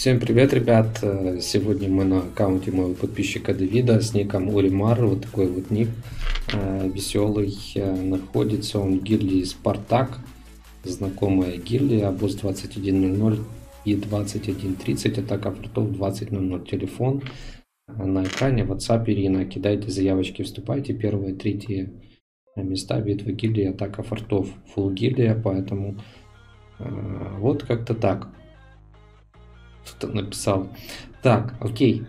Всем привет, ребят! Сегодня мы на аккаунте моего подписчика Давида с ником Уримар. Вот такой вот ник веселый. Находится он в гильдии Спартак. Знакомая гильдия. Босс 21:00 и 21:30. Атака фортов 20:00. Телефон на экране. WhatsApp Ирина. Кидайте заявочки, вступайте. Первые, третьи места. Битва гильдии. Атака фортов. Фулл гильдия. Поэтому вот как-то так. Что написал. Так, окей.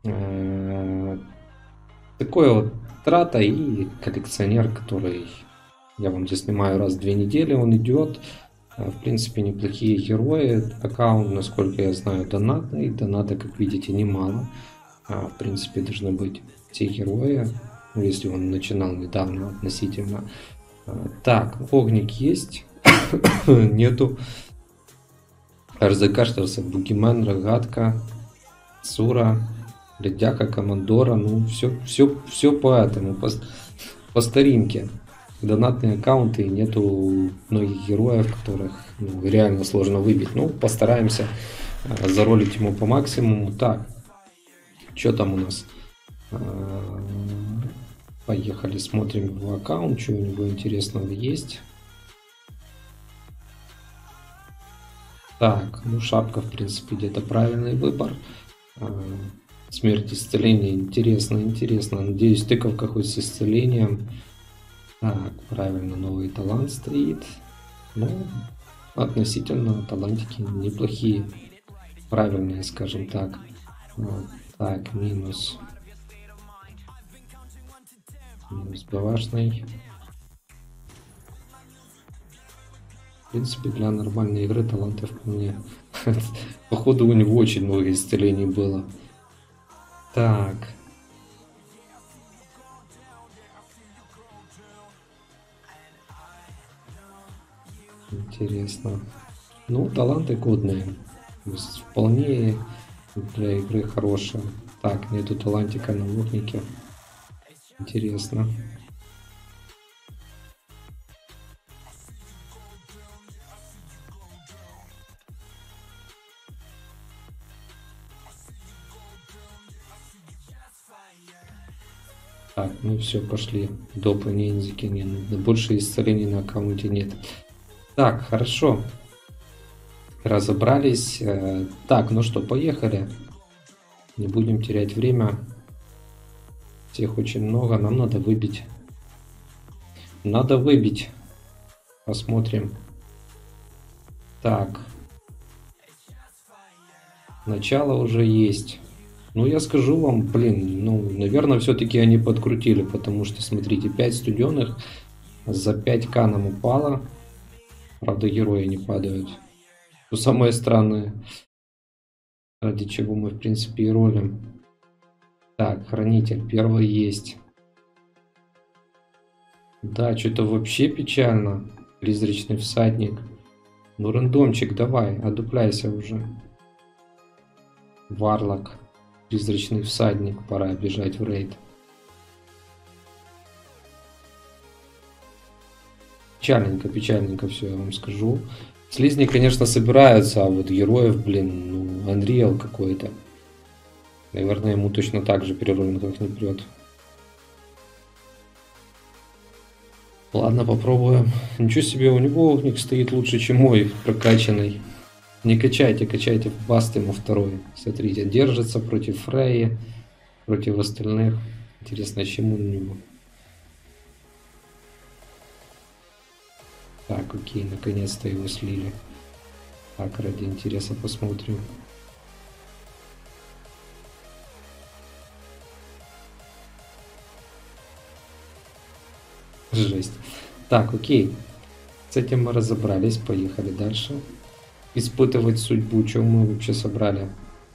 Такой вот трата и коллекционер, который я вам здесь снимаю раз в 2 недели, он идет. В принципе, неплохие герои. Аккаунт, насколько я знаю, донатный. Доната, как видите, немало. В принципе, должны быть все герои, если он начинал недавно относительно. Так, огник есть. Нету. Закашлялся Бугимен, Рогатка, Сура, Ледяка, Командора. Ну, все по этому, по старинке. Донатные аккаунты, нету многих героев, которых реально сложно выбить. Ну, постараемся заролить ему по максимуму. Так, что там у нас? Поехали, смотрим его аккаунт, что у него интересного есть. Так, ну шапка, в принципе, где-то правильный выбор. Смерть, исцеление, интересно. Надеюсь, тыковка хоть с исцелением. Так, правильно, новый талант стоит. Ну, относительно талантики неплохие. Правильные, скажем так. Так, минус. Минус бавашный. В принципе, для нормальной игры таланты вполне. Походу, у него очень много исцелений было. Так. Интересно. Ну, таланты годные. Вполне для игры хорошие. Так, нету талантика на лучнике. Интересно. Так, ну все, пошли. Допы, ниндзяки, не нужно. Больше исцелений на аккаунте нет. Так, хорошо. Разобрались. Так, ну что, поехали. Не будем терять время. Всех очень много. Нам надо выбить. Надо выбить. Посмотрим. Так. Начало уже есть. Ну, я скажу вам, блин, ну, наверное, все-таки они подкрутили, потому что, смотрите, 5 студенных за 5к нам упало. Правда, герои не падают. Что самое странное, ради чего мы, в принципе, и ролим. Так, хранитель, первый есть. Да, что-то вообще печально. Призрачный всадник. Ну, рандомчик, давай, одупляйся уже. Варлок. Призрачный всадник, пора бежать в рейд. Печальненько все, я вам скажу. Слизни, конечно, собираются, а вот героев, блин, ну, Unreal какой-то. Наверное, ему точно так же перероллинг как не прет. Ладно, попробуем. Ничего себе, у него огник стоит лучше, чем мой, прокачанный. Не качайте, баст ему второй. Смотрите, держится против Фрейи, против остальных. Интересно, чему на него? Так, окей, наконец-то его слили. Так, ради интереса посмотрим. Жесть. Так, окей. С этим мы разобрались, поехали дальше. Испытывать судьбу, что мы вообще собрали?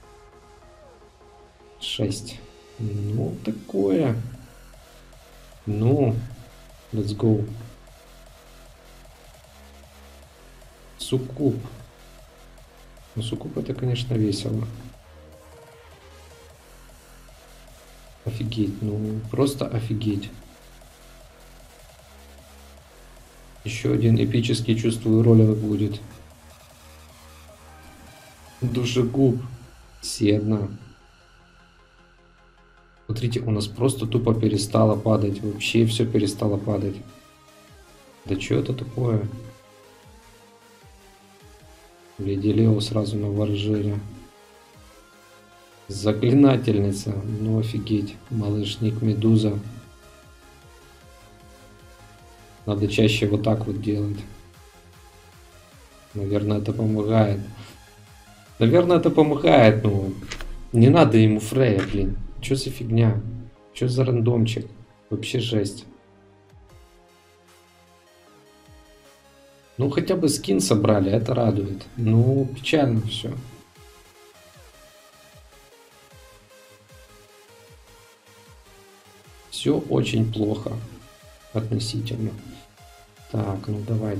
6. Ну, такое. Ну, let's go. Суккуб. Ну, суккуб это, конечно, весело. Офигеть, ну, просто офигеть. Еще один эпический, чувствую, ролик будет. Душегуб. Седна. Смотрите, у нас просто тупо перестало падать. Вообще все перестало падать. Да что это такое? Леди Лео сразу на Варжере. Заклинательница. Ну офигеть. Малышник Медуза. Надо чаще вот так вот делать. Наверное, это помогает. Наверное, это помогает, но не надо ему Фрея, блин. Что за фигня? Что за рандомчик? Вообще жесть. Ну, хотя бы скин собрали, это радует. Ну, печально все. Все очень плохо относительно. Так, ну давай.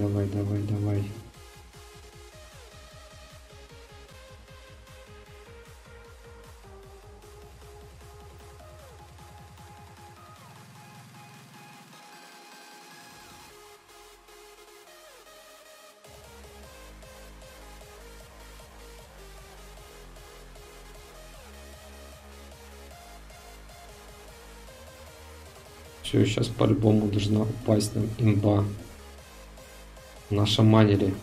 Все, сейчас по-любому должна упасть нам имба. Нашаманили.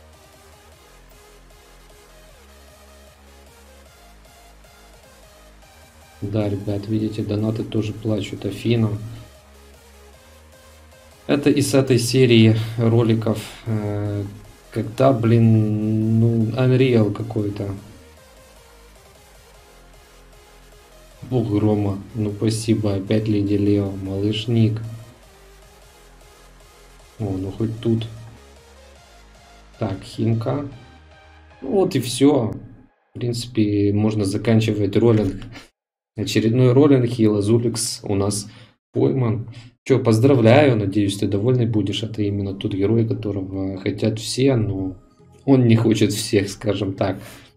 Да, ребят, видите, донаты тоже плачут. Афина. Это из этой серии роликов, когда, блин, ну, Unreal какой-то. Бог грома. Ну, спасибо. Опять Леди Лео. Малышник. О, ну хоть тут. Так, Химка. Ну, вот и все. В принципе, можно заканчивать роллинг. Очередной роллинг. И Лазуликс у нас пойман. Че, поздравляю. Надеюсь, ты довольный будешь. Это именно тот герой, которого хотят все, но он не хочет всех, скажем так.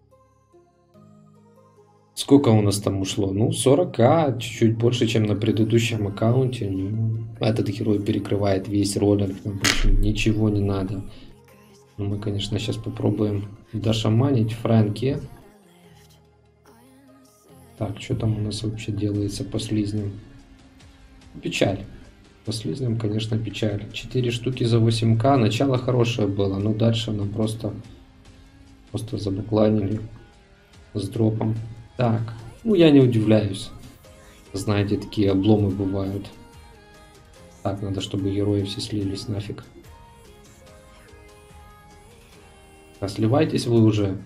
Сколько у нас там ушло? Ну, 40к, чуть-чуть больше, чем на предыдущем аккаунте. Ну, этот герой перекрывает весь роллинг, нам больше ничего не надо. Но мы, конечно, сейчас попробуем дошаманить Фрэнки. Так, что там у нас вообще делается по слизням? Печаль. По слизням, конечно, печаль. 4 штуки за 8к. Начало хорошее было, но дальше нам просто забакланили с дропом. Так, ну я не удивляюсь. Знаете, такие обломы бывают. Так, надо, чтобы герои все слились нафиг. А сливайтесь вы уже.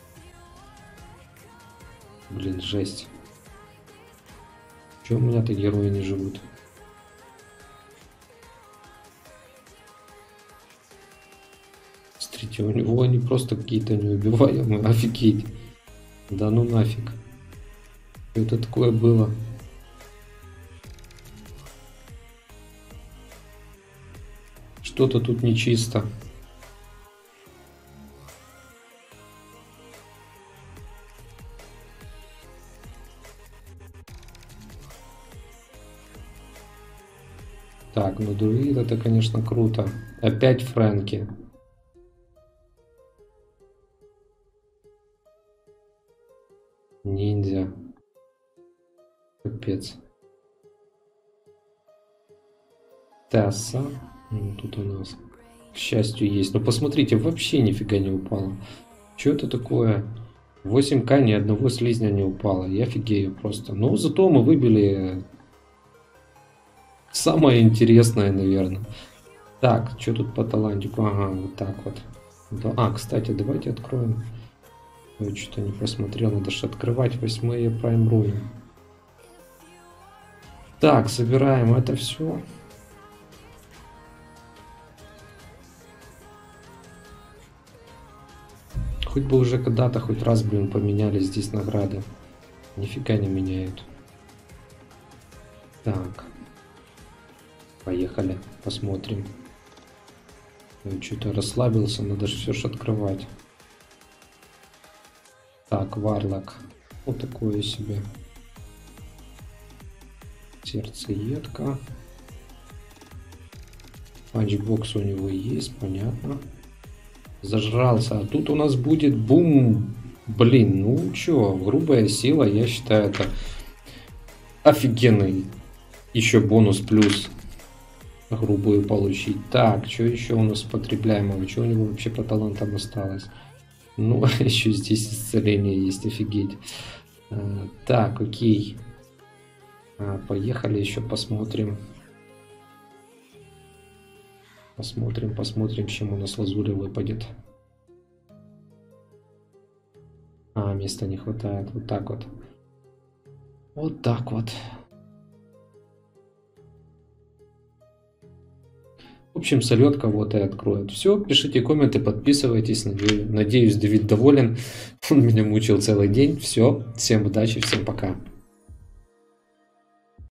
Блин, жесть. Чего у меня-то герои не живут? Смотрите, у него они просто какие-то неубиваемые. Офигеть. Да ну нафиг. Это такое было. Что-то тут нечисто. Так, ну друид это, конечно, круто. Опять Фрэнки. Ниндзя. Капец. Тесса. Ну, тут у нас, к счастью, есть. Но посмотрите, вообще нифига не упало. Что это такое? 8к ни одного слизня не упало. Я офигею просто. Ну, зато мы выбили самое интересное, наверное. Так, что тут по талантику? Ага, вот так вот. А, кстати, давайте откроем. Я что-то не посмотрел. Надо же открывать 8-е Prime Ruin. Так, собираем это все. Хоть бы уже когда-то, хоть раз, блин, поменяли здесь награды. Нифига не меняют. Так. Поехали, посмотрим. Я что-то расслабился, надо же все же открывать. Так, Варлок. Вот такое себе. Сердцеедка. Панчбокс у него есть, понятно. Зажрался. А тут у нас будет бум. Блин, ну чё, грубая сила, я считаю, это офигенный еще бонус плюс грубую получить. Так, что еще у нас потребляемого? Что у него вообще по талантам осталось? Ну, еще здесь исцеление есть, офигеть. Так, окей. Поехали еще посмотрим. Посмотрим, чем у нас лазуря выпадет. Места не хватает. Вот так вот. Вот так вот. В общем, солетка вот и откроет. Все, пишите комменты, подписывайтесь. Надеюсь, Давид доволен. Он меня мучил целый день. Все, всем удачи, всем пока.